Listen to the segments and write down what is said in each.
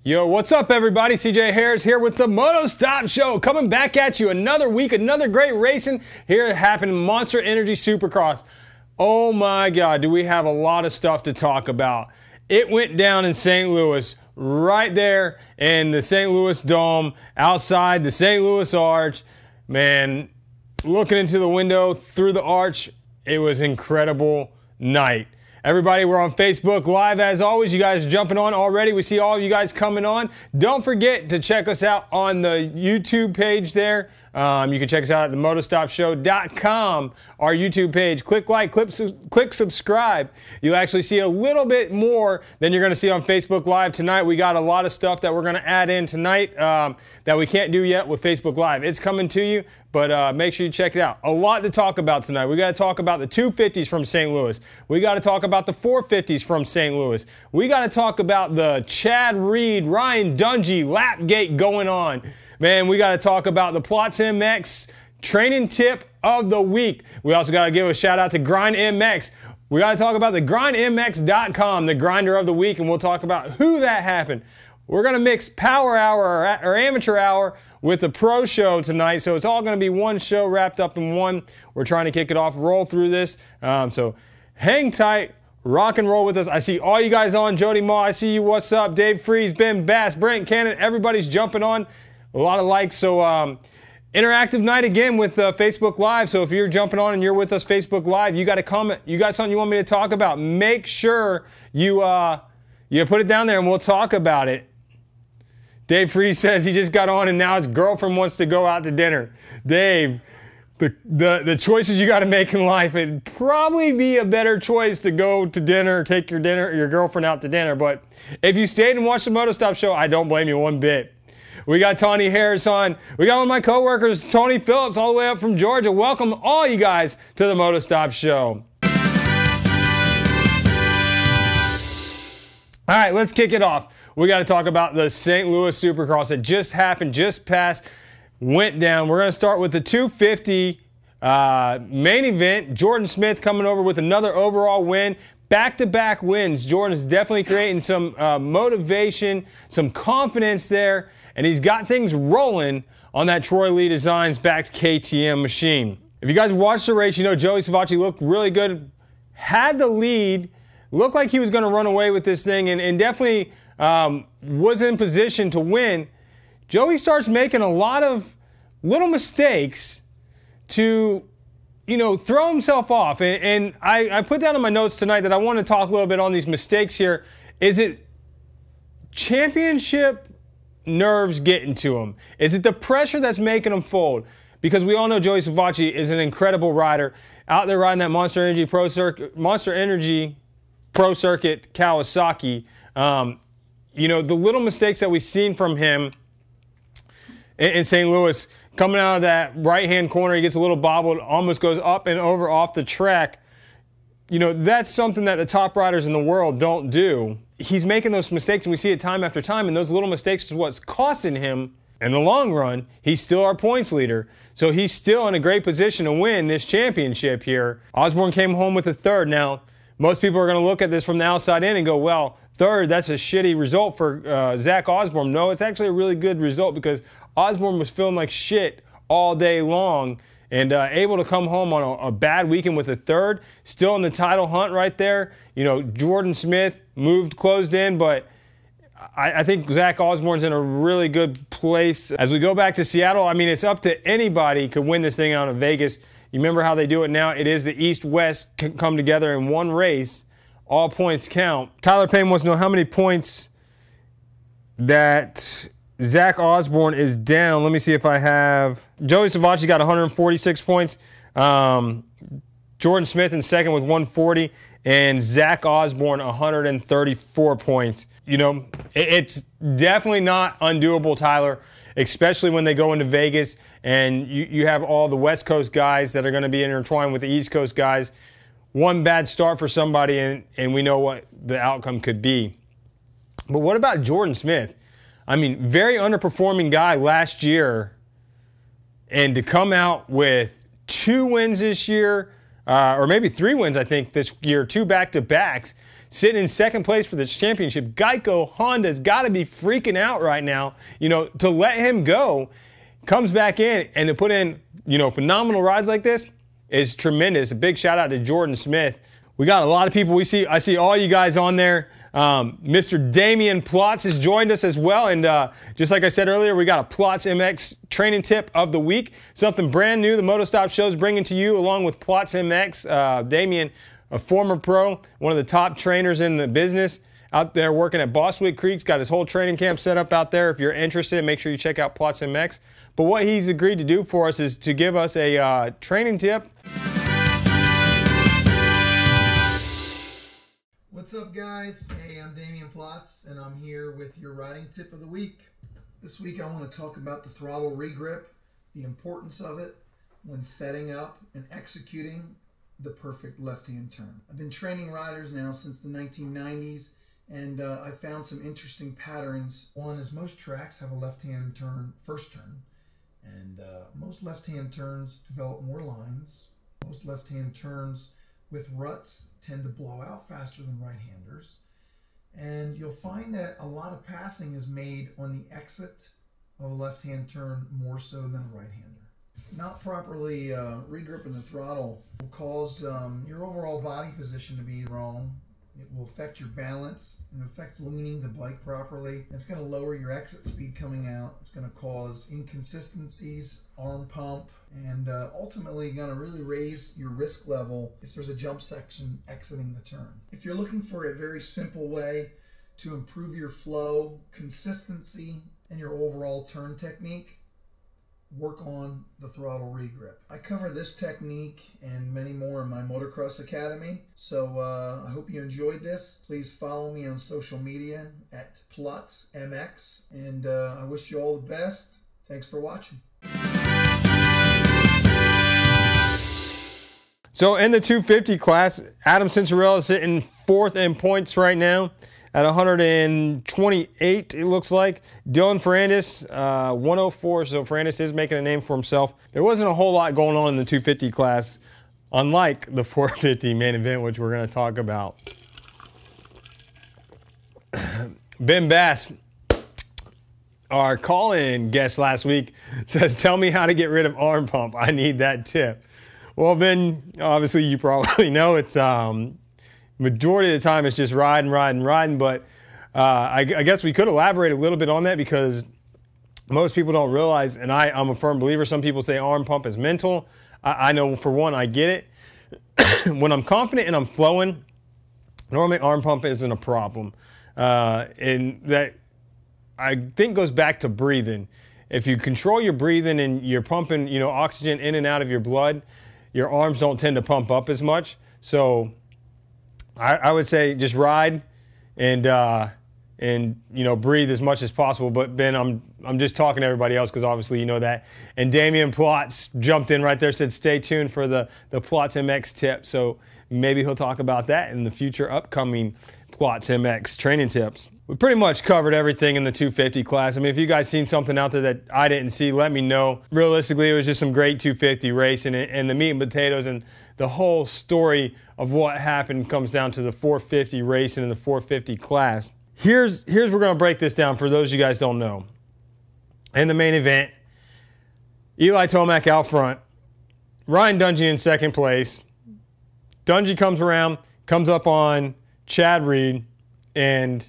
Yo, what's up everybody? CJ Harris here with the Motostop Show, coming back at you another week, another great racing here happening Monster Energy Supercross. Oh my God, do we have a lot of stuff to talk about. It went down in St. Louis, right there in the St. Louis Dome, outside the St. Louis Arch. Man, looking into the window through the arch, it was an incredible night. Everybody, we're on Facebook Live as always. You guys are jumping on already. We see all of you guys coming on. Don't forget to check us out on the YouTube page there. You can check us out at the motostopshow.com, our YouTube page. Click like, click subscribe. You'll actually see a little bit more than you're going to see on Facebook Live tonight. We got a lot of stuff that we're going to add in tonight that we can't do yet with Facebook Live. It's coming to you, but make sure you check it out. A lot to talk about tonight. We got to talk about the 250s from St. Louis. We got to talk about the 450s from St. Louis. We got to talk about the Chad Reed, Ryan Dungey lapgate going on. Man, we got to talk about the Plots MX training tip of the week. We also got to give a shout out to Grind MX. We got to talk about the grindmx.com, the grinder of the week, and we'll talk about who that happened. We're going to mix Power Hour or Amateur Hour with the Pro Show tonight, so it's all going to be one show wrapped up in one. We're trying to kick it off, roll through this. So hang tight, rock and roll with us. I see all you guys on. Jody Ma, I see you. What's up? Dave Freeze, Ben Bass, Brent Cannon, everybody's jumping on. A lot of likes, so interactive night again with Facebook Live. So if you're jumping on and you're with us Facebook Live, you got a comment, you got something you want me to talk about, make sure you put it down there and we'll talk about it. Dave Freeze says he just got on and now his girlfriend wants to go out to dinner. Dave, the choices you got to make in life, it'd probably be a better choice to go to dinner, take your girlfriend out to dinner. But if you stayed and watched the Motostop Show, I don't blame you one bit. We got Tawny Harris on. We got one of my coworkers, Tony Phillips, all the way up from Georgia. Welcome all you guys to the Motostop Show. All right, let's kick it off. We got to talk about the St. Louis Supercross that just happened, just passed, went down. We're going to start with the 250 main event. Jordan Smith coming over with another overall win. Back-to-back wins. Jordan's definitely creating some motivation, some confidence there. And he's got things rolling on that Troy Lee Designs backed KTM machine. If you guys watched the race, you know Joey Savacci looked really good, had the lead, looked like he was going to run away with this thing, and definitely was in position to win. Joey starts making a lot of little mistakes to, you know, throw himself off. And I put down in my notes tonight that I want to talk a little bit on these mistakes here. Is it championship nerves getting to him? Is it the pressure that's making him fold? Because we all know Joey Savacci is an incredible rider out there riding that Monster Energy Pro Circuit Kawasaki. You know, the little mistakes that we've seen from him in St. Louis, coming out of that right-hand corner, he gets a little bobbled, almost goes up and over off the track. You know, that's something that the top riders in the world don't do. He's making those mistakes, and we see it time after time, and those little mistakes is what's costing him. In the long run, he's still our points leader, so he's still in a great position to win this championship here. Osborne came home with a third. Now, most people are going to look at this from the outside in and go, well, third, that's a shitty result for Zach Osborne. No, it's actually a really good result because Osborne was feeling like shit all day long, and able to come home on a bad weekend with a third, still in the title hunt right there. You know, Jordan Smith closed in, but I think Zach Osborne's in a really good place. As we go back to Seattle, I mean, it's up to anybody could win this thing out of Vegas. You remember how they do it now? It is the East-West come together in one race. All points count. Tyler Payne wants to know how many points that Zach Osborne is down. Let me see if I have. Joey Savacci got 146 points. Jordan Smith in second with 140. And Zach Osborne 134 points. You know, it's definitely not undoable, Tyler, especially when they go into Vegas and you have all the West Coast guys that are going to be intertwined with the East Coast guys. One bad start for somebody, and we know what the outcome could be. But what about Jordan Smith? I mean, very underperforming guy last year, and to come out with 2 wins this year, or maybe 3 wins, I think, this year, 2 back-to-backs, sitting in second place for this championship. Geico Honda's got to be freaking out right now, you know, to let him go. Comes back in and to put in, you know, phenomenal rides like this is tremendous. A big shout out to Jordan Smith. We got a lot of people. I see all you guys on there. Mr. Damian Plotz has joined us as well. And just like I said earlier, we got a Plotz MX training tip of the week. Something brand new the Motostop show is bringing to you along with Plotz MX. Damian, a former pro, one of the top trainers in the business, out there working at Boswick Creek's, got his whole training camp set up out there. If you're interested, make sure you check out Plotz MX. But what he's agreed to do for us is to give us a training tip. What's up, guys? Hey, I'm Damian Plotz, and I'm here with your riding tip of the week. This week I want to talk about the throttle regrip, the importance of it when setting up and executing the perfect left-hand turn. I've been training riders now since the 1990s, and I found some interesting patterns. One is most tracks have a left-hand turn, first turn, and most left-hand turns develop more lines. Most left-hand turns with ruts tend to blow out faster than right-handers. And you'll find that a lot of passing is made on the exit of a left-hand turn more so than a right-hander. Not properly regripping the throttle will cause your overall body position to be wrong. It will affect your balance and affect leaning the bike properly. It's going to lower your exit speed coming out. It's going to cause inconsistencies, arm pump, and ultimately going to really raise your risk level if there's a jump section exiting the turn. If you're looking for a very simple way to improve your flow, consistency, and your overall turn technique, work on the throttle regrip. I cover this technique and many more in my Motocross Academy, so I hope you enjoyed this. Please follow me on social media at PlotzMX, and I wish you all the best. Thanks for watching. So in the 250 class, Adam Cincerella is sitting fourth in points right now at 128, it looks like. Dylan Ferrandis, 104, so Ferrandis is making a name for himself. There wasn't a whole lot going on in the 250 class, unlike the 450 main event, which we're going to talk about. Ben Bass, our call-in guest last week, says, tell me how to get rid of arm pump. I need that tip. Well, Ben, obviously you probably know it's majority of the time it's just riding, but I guess we could elaborate a little bit on that because most people don't realize, and I'm a firm believer, some people say arm pump is mental. I know for one, I get it. When I'm confident and I'm flowing, normally arm pump isn't a problem. And that, I think, goes back to breathing. If you control your breathing and you're pumping, you know, oxygen in and out of your blood, your arms don't tend to pump up as much. So I would say just ride and you know, breathe as much as possible. But Ben, I'm just talking to everybody else because obviously you know that. And Damian Plotz jumped in right there, said stay tuned for the Plotz MX tip. So maybe he'll talk about that in the future upcoming Plotz MX training tips. We pretty much covered everything in the 250 class. I mean, if you guys seen something out there that I didn't see, let me know. Realistically, it was just some great 250 racing, and the meat and potatoes and the whole story of what happened comes down to the 450 racing in the 450 class. Here's we're going to break this down for those of you guys don't know. In the main event, Eli Tomac out front, Ryan Dungey in second place. Dungey comes around, comes up on Chad Reed, and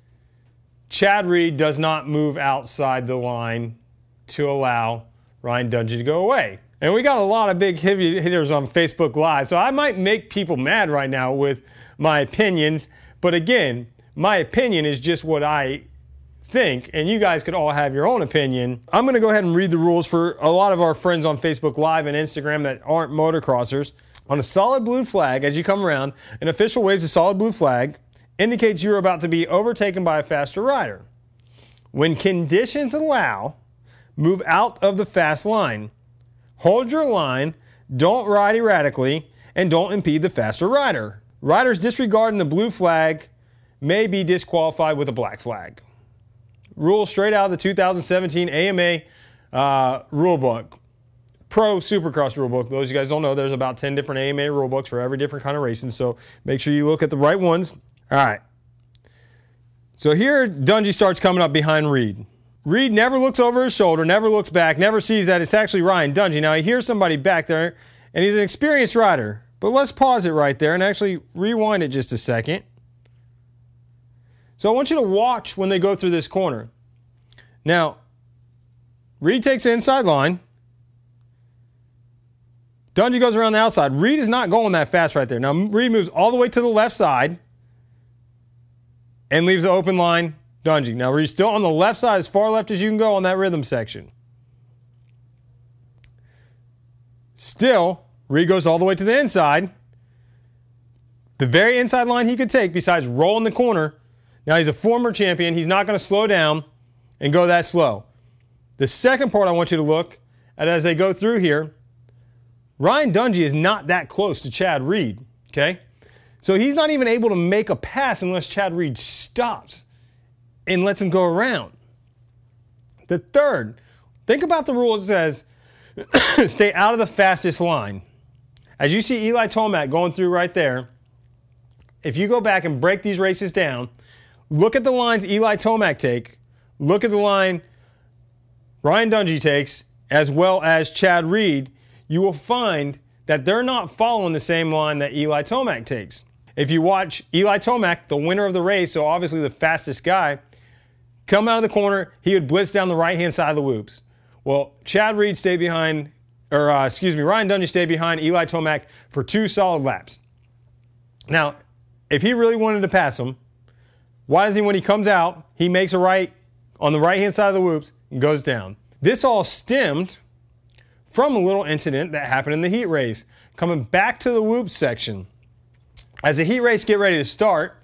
Chad Reed does not move outside the line to allow Ryan Dungey to go away. And we got a lot of big heavy hitters on Facebook Live, so I might make people mad right now with my opinions. But again, my opinion is just what I think, and you guys could all have your own opinion. I'm going to go ahead and read the rules for a lot of our friends on Facebook Live and Instagram that aren't motocrossers. On a solid blue flag, as you come around, an official waves a solid blue flag, indicates you're about to be overtaken by a faster rider. When conditions allow, move out of the fast line. Hold your line, don't ride erratically, and don't impede the faster rider. Riders disregarding the blue flag may be disqualified with a black flag. Rules straight out of the 2017 AMA rulebook. Pro Supercross rulebook. Those of you guys don't know, there's about 10 different AMA rulebooks for every different kind of racing, so make sure you look at the right ones. All right. So here, Dungey starts coming up behind Reed. Reed never looks over his shoulder, never looks back, never sees that it's actually Ryan Dungey. Now, he hears somebody back there, and he's an experienced rider. But let's pause it right there and actually rewind it just a second. So I want you to watch when they go through this corner. Now, Reed takes the inside line. Dungey goes around the outside. Reed is not going that fast right there. Now, Reed moves all the way to the left side and leaves the open line, Dungey. Now, Reed's still on the left side, as far left as you can go on that rhythm section. Still, Reed goes all the way to the inside. The very inside line he could take besides rolling the corner. Now, he's a former champion. He's not going to slow down and go that slow. The second part I want you to look at as they go through here, Ryan Dungey is not that close to Chad Reed, okay? So he's not even able to make a pass unless Chad Reed stops and lets him go around. The third, think about the rule that says stay out of the fastest line. As you see Eli Tomac going through right there, if you go back and break these races down, look at the lines Eli Tomac take, look at the line Ryan Dungey takes, as well as Chad Reed, you will find that they're not following the same line that Eli Tomac takes. If you watch Eli Tomac, the winner of the race, so obviously the fastest guy, come out of the corner, he would blitz down the right-hand side of the whoops. Well, Chad Reed stayed behind, Ryan Dungey stayed behind Eli Tomac for 2 solid laps. Now, if he really wanted to pass him, why does he, when he comes out, he makes a right on the right-hand side of the whoops and goes down? This all stemmed from a little incident that happened in the heat race. Coming back to the whoops section. As the heat race get ready to start,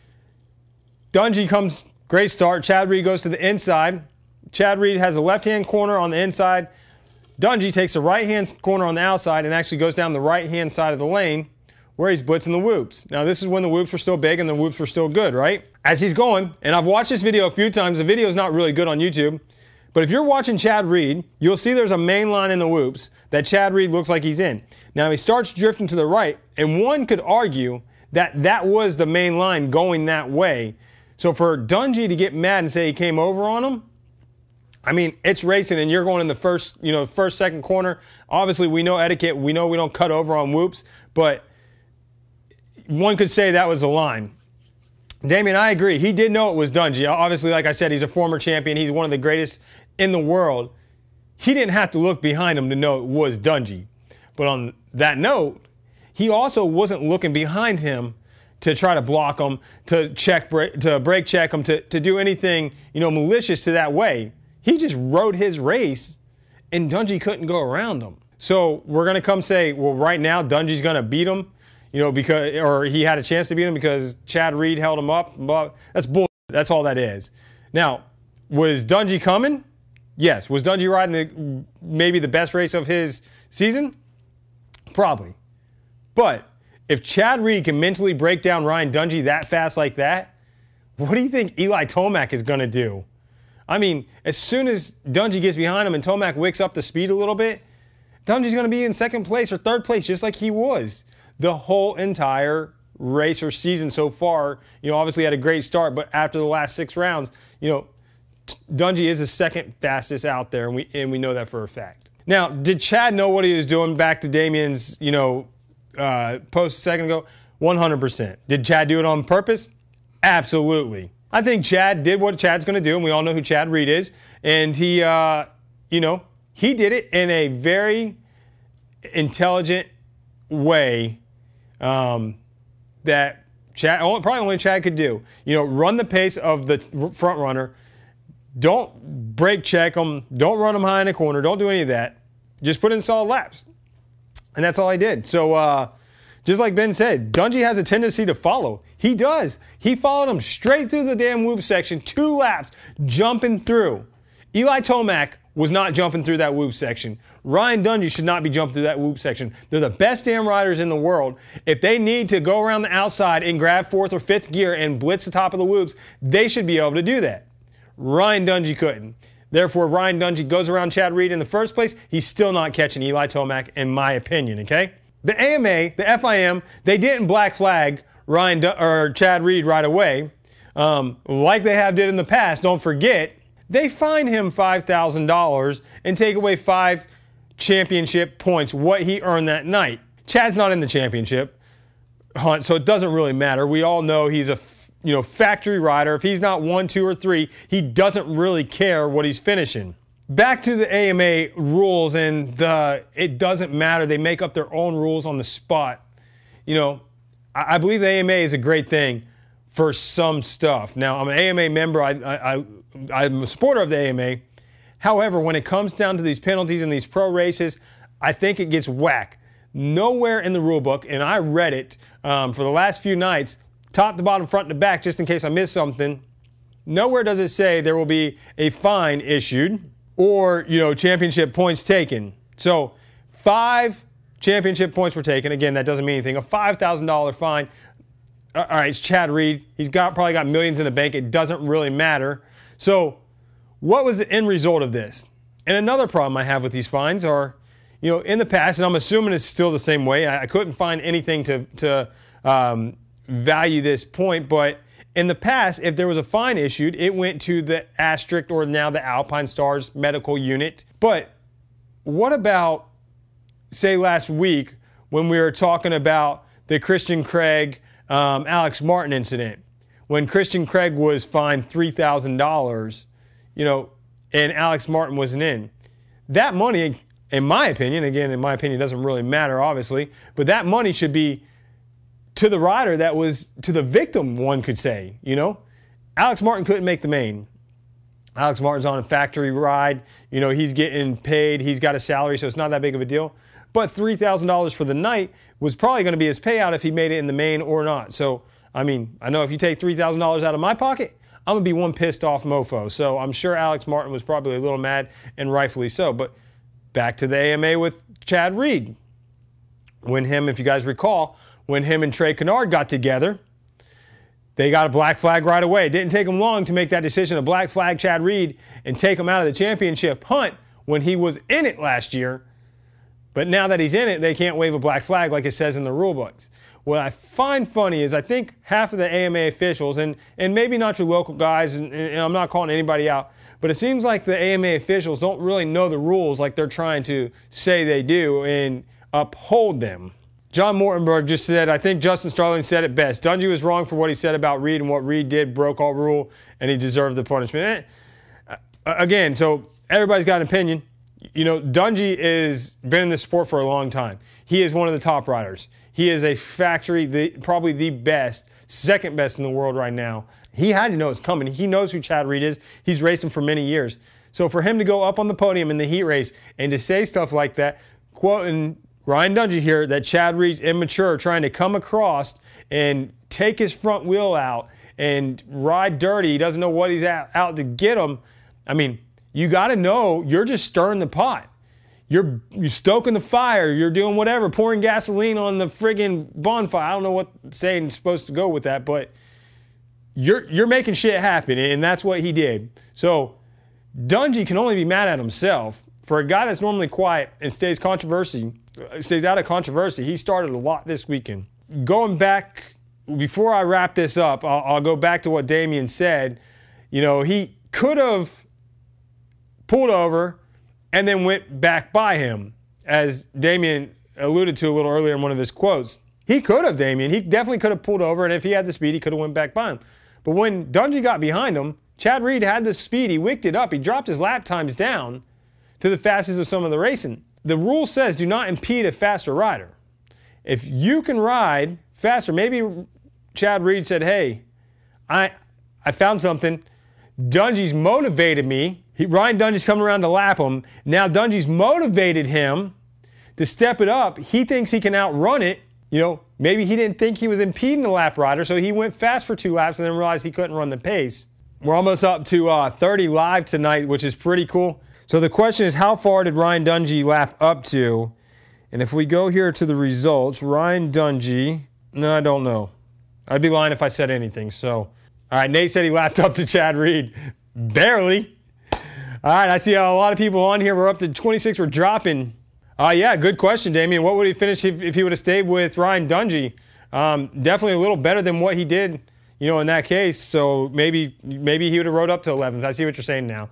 Dungey comes, great start. Chad Reed goes to the inside. Chad Reed has a left-hand corner on the inside. Dungey takes the right-hand corner on the outside and actually goes down the right-hand side of the lane where he's blitzing the whoops. Now, this is when the whoops were still big and the whoops were still good, right? As he's going, and I've watched this video a few times. The video is not really good on YouTube. But if you're watching Chad Reed, you'll see there's a main line in the whoops that Chad Reed looks like he's in. Now, he starts drifting to the right, and one could argue that that was the main line going that way. So for Dungey to get mad and say he came over on him, I mean, it's racing and you're going in the first, second corner. Obviously, we know etiquette. We know we don't cut over on whoops, but one could say that was the line. Damien, I agree. He did know it was Dungey. Obviously, like I said, he's a former champion. He's one of the greatest in the world. He didn't have to look behind him to know it was Dungey. But on that note, he also wasn't looking behind him to try to block him, to brake check him, to do anything, malicious to that way. He just rode his race, and Dungey couldn't go around him. So we're going to come say, well, right now, Dungey's going to beat him, or he had a chance to beat him because Chad Reed held him up. But that's bullshit. That's all that is. Now, was Dungey coming? Yes. Was Dungey riding maybe the best race of his season? Probably. But if Chad Reed can mentally break down Ryan Dungey that fast like that, what do you think Eli Tomac is going to do? I mean, as soon as Dungey gets behind him and Tomac wicks up the speed a little bit, Dungey's going to be in second place or third place just like he was the whole entire race or season so far. Obviously had a great start, but after the last 6 rounds, Dungey is the second fastest out there, and we know that for a fact. Now, did Chad know what he was doing? Back to Damien's, post a second ago, 100%. Did Chad do it on purpose? Absolutely. I think Chad did what Chad's going to do, and we all know who Chad Reed is. And he, he did it in a very intelligent way that Chad, probably only Chad could do. Run the pace of the front runner. Don't brake check them. Don't run them high in the corner. Don't do any of that. Just put in solid laps. And that's all I did. So, just like Ben said, Dungey has a tendency to follow. He does. He followed him straight through the damn whoop section, 2 laps, jumping through. Eli Tomac was not jumping through that whoop section. Ryan Dungey should not be jumping through that whoop section. They're the best damn riders in the world. If they need to go around the outside and grab 4th or 5th gear and blitz the top of the whoops, they should be able to do that. Ryan Dungey couldn't. Therefore, Ryan Dungey goes around Chad Reed in the first place. He's still not catching Eli Tomac, in my opinion, okay? The AMA, the FIM, they didn't black flag Chad Reed right away, like they have did in the past. Don't forget, they fine him $5,000 and take away 5 championship points, what he earned that night. Chad's not in the championship hunt, so it doesn't really matter. We all know he's a factory rider. If he's not 1, 2, or 3, he doesn't really care what he's finishing. Back to the AMA rules, and it doesn't matter. They make up their own rules on the spot. I believe the AMA is a great thing for some stuff. Now, I'm an AMA member. I'm a supporter of the AMA. However, when it comes down to these penalties and these pro races, I think it gets whack. Nowhere in the rule book, and I read it for the last few nights, top to bottom, front to back, just in case I missed something, nowhere does it say there will be a fine issued or, championship points taken. So 5 championship points were taken. Again, that doesn't mean anything. A $5,000 fine. All right, it's Chad Reed. He's probably got millions in the bank. It doesn't really matter. So what was the end result of this? And another problem I have with these fines are, in the past, and I'm assuming it's still the same way. I couldn't find anything to value this point, but in the past, if there was a fine issued, it went to the Asterisk, or now the Alpine Stars medical unit. But what about, say, last week when we were talking about the Christian Craig, Alex Martin incident, when Christian Craig was fined $3,000, and Alex Martin wasn't in? That money, in my opinion, it doesn't really matter, obviously, but that money should be to the rider that was, to the victim, one could say, Alex Martin couldn't make the main. Alex Martin's on a factory ride. He's getting paid. He's got a salary, so it's not that big of a deal. But $3,000 for the night was probably going to be his payout if he made it in the main or not. So, I know if you take $3,000 out of my pocket, I'm going to be one pissed off mofo. So I'm sure Alex Martin was probably a little mad, and rightfully so. But back to the AMA with Chad Reed. If you guys recall, when him and Trey Kennard got together, they got a black flag right away. It didn't take them long to make that decision to black flag Chad Reed and take him out of the championship hunt when he was in it last year. But now that he's in it, they can't wave a black flag like it says in the rule books. What I find funny is I think half of the AMA officials, and maybe not your local guys, and I'm not calling anybody out, but it seems like the AMA officials don't really know the rules like they're trying to say they do and uphold them. John Mortenberg just said, I think Justin Starling said it best. Dungey was wrong for what he said about Reed, and what Reed did broke all rule, and he deserved the punishment. Again, so everybody's got an opinion. Dungey has been in this sport for a long time. He is one of the top riders. He is a factory, probably the best, second best in the world right now. He had to know it's coming. He knows who Chad Reed is. He's raced him for many years. So for him to go up on the podium in the heat race and to say stuff like that, quoting Ryan Dungey here, that Chad Reed's immature, trying to come across and take his front wheel out and ride dirty. He doesn't know what he's out to get him. You got to know you're just stirring the pot. You're stoking the fire. You're doing whatever, pouring gasoline on the friggin' bonfire. I don't know what saying is supposed to go with that, but you're making shit happen, and that's what he did. So Dungey can only be mad at himself. For a guy that's normally quiet and stays out of controversy, he started a lot this weekend. Going back, before I wrap this up, I'll go back to what Damian said. He could have pulled over and then went back by him, as Damian alluded to a little earlier in one of his quotes. He could have, Damian. He definitely could have pulled over, and if he had the speed, he could have went back by him. But when Dungey got behind him, Chad Reed had the speed. He wicked it up. He dropped his lap times down to the fastest of some of the racing. The rule says do not impede a faster rider. If you can ride faster, maybe Chad Reed said, hey, I found something. Dungey's motivated me. Ryan Dungey's coming around to lap him. Now Dungey's motivated him to step it up. He thinks he can outrun it. Maybe he didn't think he was impeding the lap rider, so he went fast for 2 laps and then realized he couldn't run the pace. We're almost up to 30 live tonight, which is pretty cool. So the question is, how far did Ryan Dungey lap up to? And if we go here to the results, Ryan Dungey, no, I don't know. I'd be lying if I said anything. So, all right, Nate said he lapped up to Chad Reed. Barely. All right, I see a lot of people on here. We're up to 26. We're dropping. Yeah, good question, Damian. What would he finish if he would have stayed with Ryan Dungey? Definitely a little better than what he did, you know, in that case. So maybe he would have rode up to 11th. I see what you're saying now.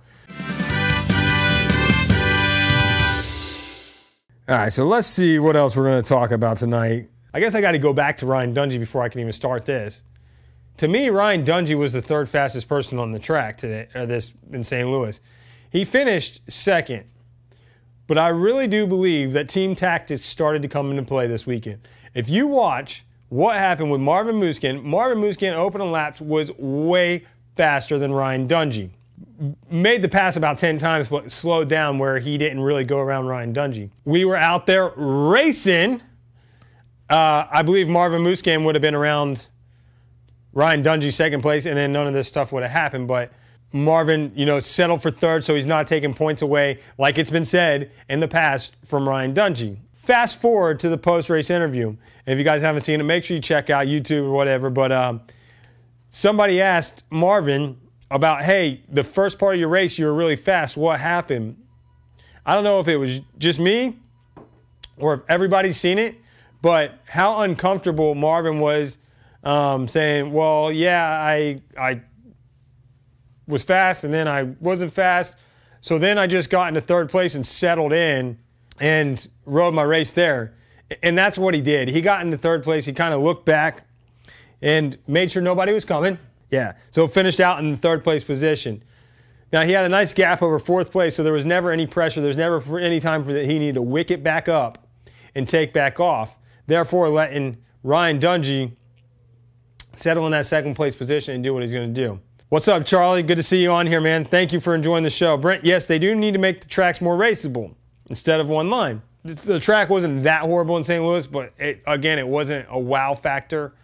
All right, so let's see what else we're going to talk about tonight. I guess I got to go back to Ryan Dungey before I can even start this. To me, Ryan Dungey was the third fastest person on the track today, in St. Louis. He finished second, but I really do believe that team tactics started to come into play this weekend. If you watch what happened with Marvin Musquin opening laps was way faster than Ryan Dungey. Made the pass about 10 times, but slowed down where he didn't really go around Ryan Dungey. We were out there racing. I believe Marvin Musquin would have been around Ryan Dungey second place, and then none of this stuff would have happened. But Marvin, you know, settled for third, so he's not taking points away, like it's been said in the past, from Ryan Dungey. Fast forward to the post-race interview. And if you guys haven't seen it, make sure you check out YouTube or whatever. But somebody asked Marvin about, hey, the first part of your race, you were really fast. What happened? I don't know if it was just me or if everybody's seen it, but how uncomfortable Marvin was saying, well, yeah, I was fast and then I wasn't fast. So then I just got into third place and settled in and rode my race there. And that's what he did. He got into third place. He kind of looked back and made sure nobody was coming. Yeah, so finished out in the third place position. Now, he had a nice gap over fourth place, so there was never any pressure. There's never any time that he needed to wick it back up and take back off, therefore letting Ryan Dungey settle in that second place position and do what he's going to do. What's up, Charlie? Good to see you on here, man. Thank you for enjoying the show. Brent, yes, they do need to make the tracks more raceable instead of one line. The track wasn't that horrible in St. Louis, but again, it wasn't a wow factor.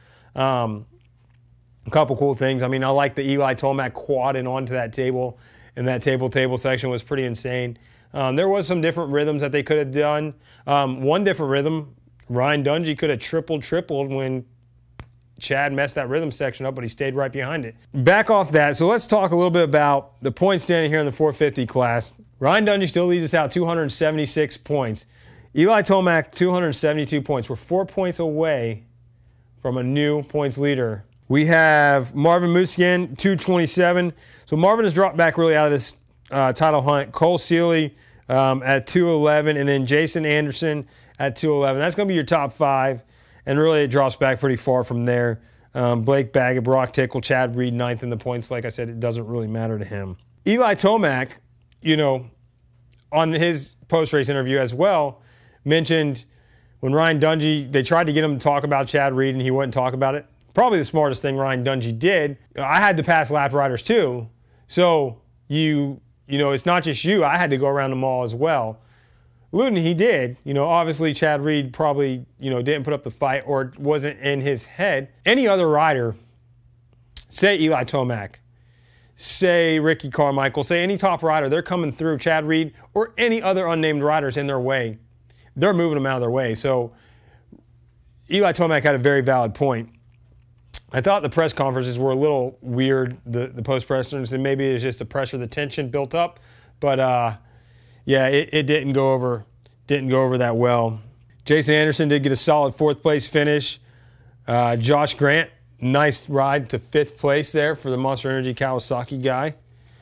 A couple cool things. I mean, I like the Eli Tomac quadding onto that table, and that table section was pretty insane. There was some different rhythms that they could have done. One different rhythm, Ryan Dungey could have tripled when Chad messed that rhythm section up, but he stayed right behind it. Back off that, so let's talk a little bit about the point standing here in the 450 class. Ryan Dungey still leads us out 276 points. Eli Tomac, 272 points. We're 4 points away from a new points leader. We have Marvin Musquin, 227. So Marvin has dropped back really out of this title hunt. Cole Seeley at 211, and then Jason Anderson at 211. That's going to be your top five, and really it drops back pretty far from there. Blake Baggett, Brock Tickle, Chad Reed, ninth in the points. Like I said, it doesn't really matter to him. Eli Tomac, you know, on his post-race interview as well, mentioned when Ryan Dungey, they tried to get him to talk about Chad Reed, and he wouldn't talk about it. Probably the smartest thing Ryan Dungey did. I had to pass lap riders too. So you know, it's not just you. I had to go around them all as well. Luton, he did. You know, obviously Chad Reed probably, you know, didn't put up the fight or wasn't in his head. Any other rider, say Eli Tomac, say Ricky Carmichael, say any top rider, they're coming through Chad Reed or any other unnamed riders in their way. They're moving them out of their way. So Eli Tomac had a very valid point. I thought the press conferences were a little weird, the post-press conferences, and maybe it's just the pressure, the tension built up. But yeah, it didn't go over that well. Jason Anderson did get a solid fourth place finish. Josh Grant, nice ride to fifth place there for the Monster Energy Kawasaki guy.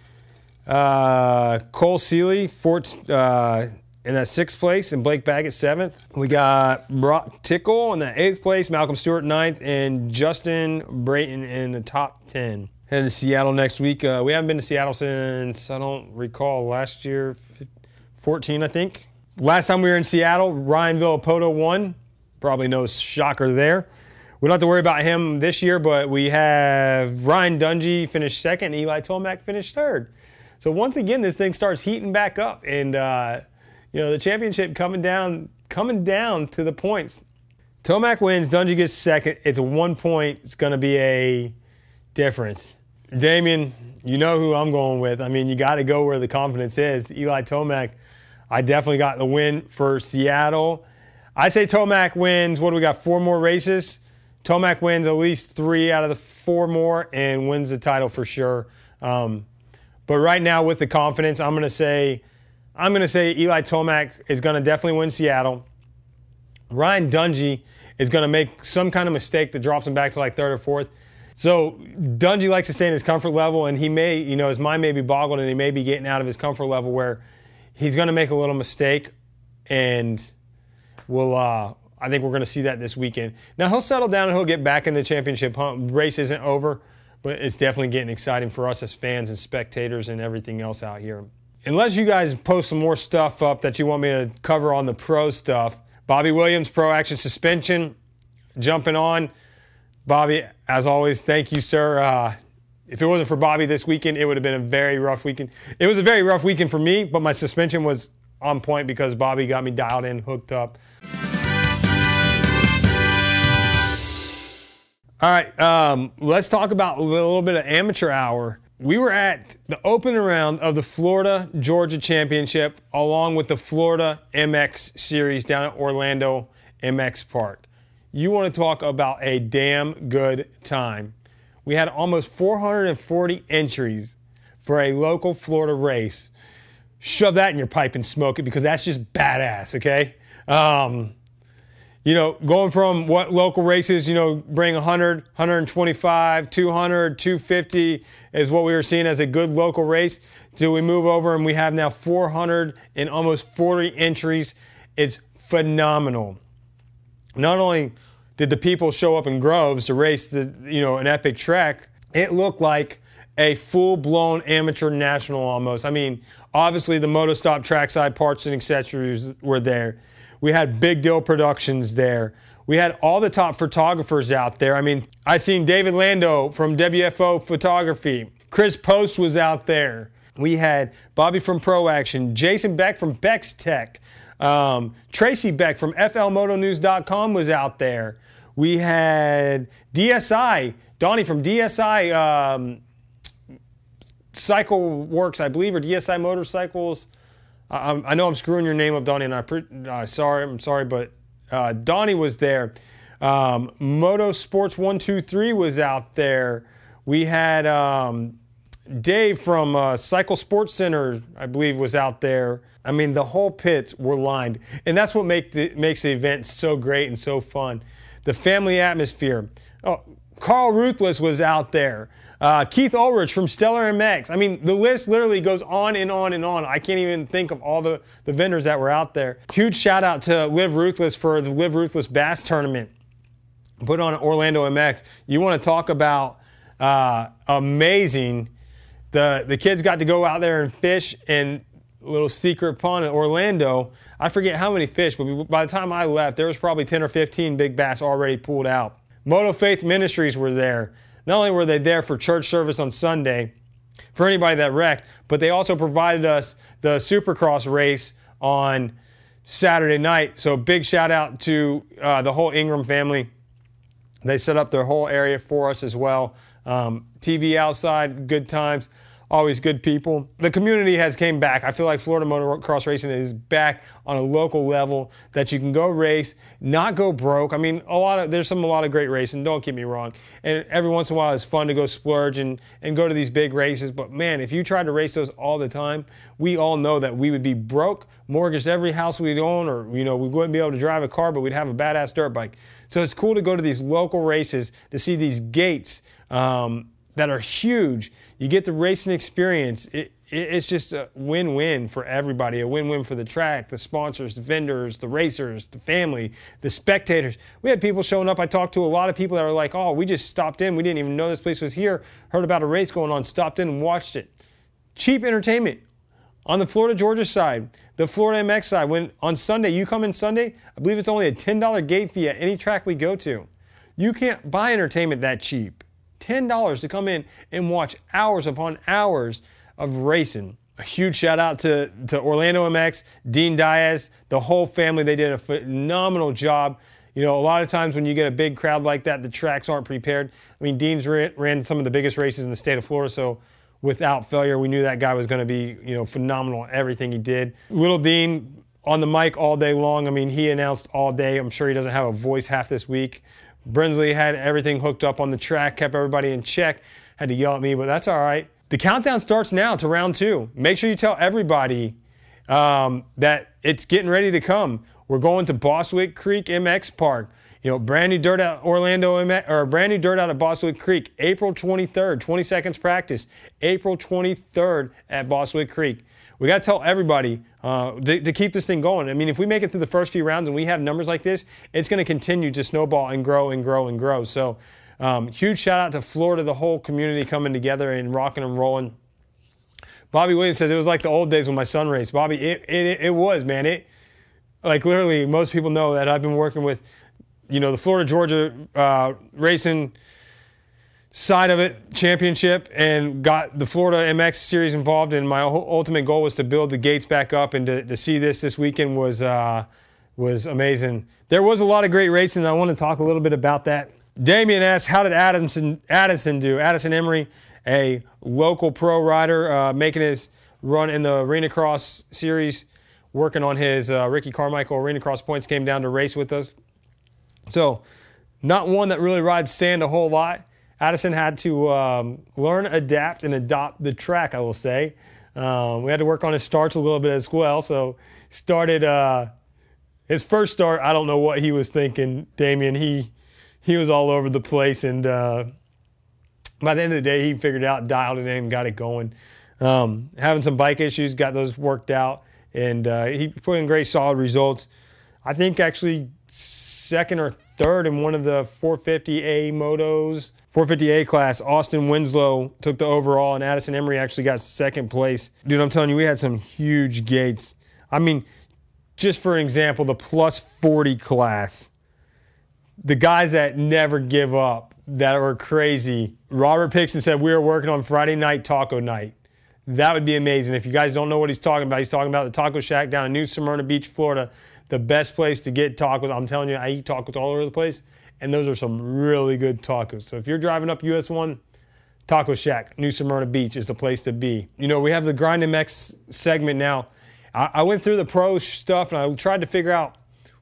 Cole Seeley, in that sixth place, and Blake Baggett seventh. We got Brock Tickle in that eighth place, Malcolm Stewart ninth, and Justin Brayton in the top 10. Headed to Seattle next week. We haven't been to Seattle since, I don't recall, last year, 14, I think. Last time we were in Seattle, Ryan Villapoto won. Probably no shocker there. We don't have to worry about him this year, but we have Ryan Dungey finished second, and Eli Tomac finished third. So once again, this thing starts heating back up, and you know, the championship coming down to the points. Tomac wins, Dungey gets second. It's a 1 point. It's going to be a difference. Damien, you know who I'm going with. I mean, you got to go where the confidence is. Eli Tomac, I definitely got the win for Seattle. I say Tomac wins, what do we got, 4 more races? Tomac wins at least 3 out of the 4 more and wins the title for sure. But right now with the confidence, I'm going to say Eli Tomac is going to definitely win Seattle. Ryan Dungey is going to make some kind of mistake that drops him back to like third or fourth. So Dungey likes to stay in his comfort level, and he may, you know, his mind may be boggled, and he may be getting out of his comfort level where he's going to make a little mistake, and I think we're going to see that this weekend. Now, he'll settle down and he'll get back in the championship hunt. Race isn't over, but it's definitely getting exciting for us as fans and spectators and everything else out here. Unless you guys post some more stuff up that you want me to cover on the pro stuff, Bobby Williams, Pro Action Suspension, jumping on. Bobby, as always, thank you, sir. If it wasn't for Bobby this weekend, it would have been a very rough weekend. It was a very rough weekend for me, but my suspension was on point because Bobby got me dialed in, hooked up. All right, let's talk about a little bit of amateur hour. We were at the opening round of the Florida-Georgia Championship along with the Florida MX Series down at Orlando MX Park. You want to talk about a damn good time. We had almost 440 entries for a local Florida race. Shove that in your pipe and smoke it because that's just badass, okay? You know, going from what local races, you know, bring 100, 125, 200, 250 is what we were seeing as a good local race, till we move over and we have now 400 and almost 40 entries. It's phenomenal. Not only did the people show up in groves to race the, you know, an epic track, it looked like a full-blown amateur national almost. I mean, obviously the Motostop trackside parts and accessories were there. We had Big Deal Productions there. We had all the top photographers out there. I mean, I seen David Lando from WFO Photography. Chris Post was out there. We had Bobby from Pro Action, Jason Beck from Beck's Tech. Tracy Beck from FLMotonews.com was out there. We had DSI, Donnie from DSI Cycle Works, I believe, or DSI Motorcycles. I know I'm screwing your name up, Donnie, and I'm sorry, but Donnie was there. Motorsports 123 was out there. We had Dave from Cycle Sports Center, I believe, was out there. I mean, the whole pits were lined, and that's what makes the event so great and so fun. The family atmosphere. Oh, Carl Ruthless was out there. Keith Ulrich from Stellar MX. I mean, the list literally goes on and on and on. I can't even think of all the vendors that were out there. Huge shout out to Live Ruthless for the Live Ruthless Bass Tournament put on at Orlando MX. You want to talk about amazing. The kids got to go out there and fish in a little secret pond in Orlando. I forget how many fish, but by the time I left, there was probably 10 or 15 big bass already pulled out. Moto Faith Ministries were there. Not only were they there for church service on Sunday, for anybody that wrecked, but they also provided us the Supercross race on Saturday night. So big shout out to the whole Ingram family. They set up their whole area for us as well. TV outside, good times. Always good people. The community has came back. I feel like Florida motocross racing is back on a local level that you can go race, not go broke. I mean, there's a lot of great racing, don't get me wrong. And every once in a while it's fun to go splurge and go to these big races. But man, if you tried to race those all the time, we all know that we would be broke, mortgaged every house we'd own, or you know, we wouldn't be able to drive a car, but we'd have a badass dirt bike. So it's cool to go to these local races, to see these gates that are huge. You get the racing experience. It's just a win-win for everybody, a win-win for the track, the sponsors, the vendors, the racers, the family, the spectators. We had people showing up. I talked to a lot of people that were like, oh, we just stopped in. We didn't even know this place was here. Heard about a race going on, stopped in and watched it. Cheap entertainment. On the Florida-Georgia side, the Florida MX side, when on Sunday, you come in Sunday, I believe it's only a $10 gate fee at any track we go to. You can't buy entertainment that cheap. $10 to come in and watch hours upon hours of racing. A huge shout out to Orlando MX, Dean Diaz, the whole family. They did a phenomenal job. You know, a lot of times when you get a big crowd like that, the tracks aren't prepared. I mean, Dean's ran some of the biggest races in the state of Florida, so without failure, we knew that guy was going to be, you know, phenomenal at everything he did. Little Dean on the mic all day long. I mean, he announced all day. I'm sure he doesn't have a voice half this week. Brinsley had everything hooked up on the track, kept everybody in check, had to yell at me, but that's all right. The countdown starts now to round 2. Make sure you tell everybody that it's getting ready to come. We're going to Boswick Creek MX Park. You know, brand new dirt out Orlando MX, or brand new dirt out at Boswick Creek, April 23rd, 20 seconds practice, April 23rd at Boswick Creek. We got to tell everybody to keep this thing going. I mean, if we make it through the first few rounds and we have numbers like this, it's going to continue to snowball and grow and grow and grow. So huge shout out to Florida, the whole community coming together and rocking and rolling. Bobby Williams says it was like the old days when my son raced. Bobby, it was, man. It, like, literally, most people know that I've been working with, you know, the Florida-Georgia racing side of it, championship, and got the Florida MX series involved. And my ultimate goal was to build the gates back up, and to see this weekend was amazing. There was a lot of great racing, and I want to talk a little bit about that. Damien asks, how did Addison do? Addison Emery, a local pro rider, making his run in the Arena Cross series, working on his Ricky Carmichael Arena Cross points, came down to race with us. So not one that really rides sand a whole lot. Addison had to learn, adapt, and adopt the track, I will say. We had to work on his starts a little bit as well. So started his first start, I don't know what he was thinking, Damien. He was all over the place, and by the end of the day, he figured it out, dialed it in, got it going. Having some bike issues, got those worked out, and he put in great, solid results. I think actually second or third in one of the 450A motos, 450A class. Austin Winslow took the overall, and Addison Emery actually got second place. Dude, I'm telling you, we had some huge gates. I mean, just for an example, the plus 40 class. The guys that never give up, that were crazy. Robert Pixon said we were working on Friday night taco night. That would be amazing. If you guys don't know what he's talking about the Taco Shack down in New Smyrna Beach, Florida. The best place to get tacos. I'm telling you, I eat tacos all over the place, and those are some really good tacos. So if you're driving up US 1, Taco Shack, New Smyrna Beach is the place to be. You know, we have the Grind MX segment now. I went through the pro stuff, and I tried to figure out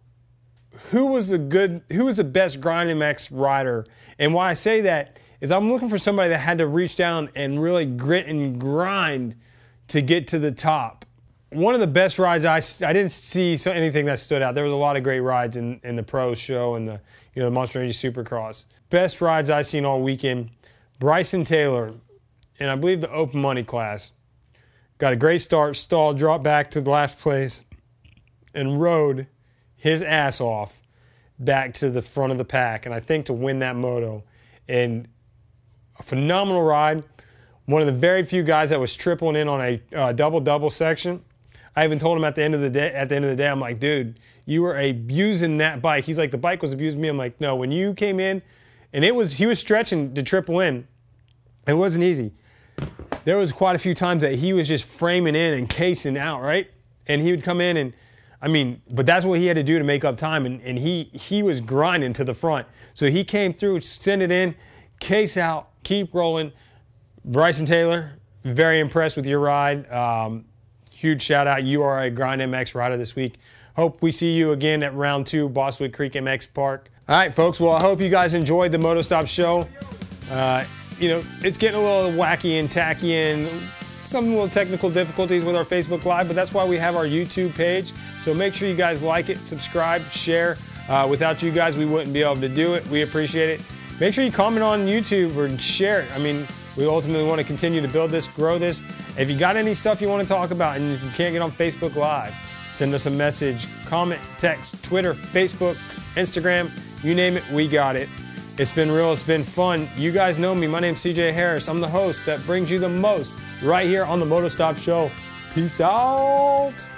who was the best Grind MX rider. And why I say that is I'm looking for somebody that had to reach down and really grit and grind to get to the top. One of the best rides I didn't see anything that stood out. There was a lot of great rides in the pro show and the Monster Energy Supercross. Best rides I seen all weekend. Bryson Taylor, and I believe the open money class, got a great start, stalled, dropped back to the last place, and rode his ass off back to the front of the pack, and I think to win that moto. And a phenomenal ride. One of the very few guys that was tripling in on a double-double section. I even told him at the end of the day, I'm like, dude, you were abusing that bike. He's like, the bike was abusing me. I'm like, no, when you came in, and he was stretching to triple in. It wasn't easy. There was quite a few times that he was just framing in and casing out, right? And he would come in and, I mean, but that's what he had to do to make up time, and he was grinding to the front. So he came through, send it in, case out, keep rolling. Bryson Taylor, very impressed with your ride. Huge shout out. You are a Grind MX rider this week. Hope we see you again at round 2, Boswick Creek MX Park. All right, folks. Well, I hope you guys enjoyed the Motostop show. You know, it's getting a little wacky and tacky and some little technical difficulties with our Facebook Live, but that's why we have our YouTube page. So make sure you guys like it, subscribe, share. Without you guys, we wouldn't be able to do it. We appreciate it. Make sure you comment on YouTube or share it. I mean, we ultimately want to continue to build this, grow this. If you got any stuff you want to talk about and you can't get on Facebook Live, send us a message, comment, text, Twitter, Facebook, Instagram, you name it, we got it. It's been real, it's been fun. You guys know me, my name's CJ Harris. I'm the host that brings you the most right here on the Motostop Show. Peace out.